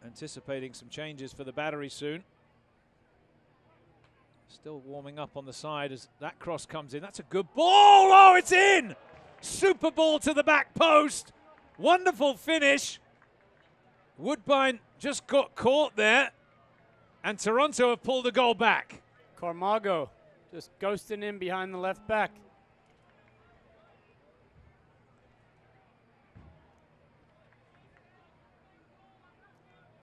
anticipating some changes for the battery soon. Still warming up on the side as that cross comes in. That's a good ball. Oh, it's in! Super ball to the back post. Wonderful finish. Woodbine just got caught there, and Toronto have pulled the goal back. Camargo just ghosting in behind the left back.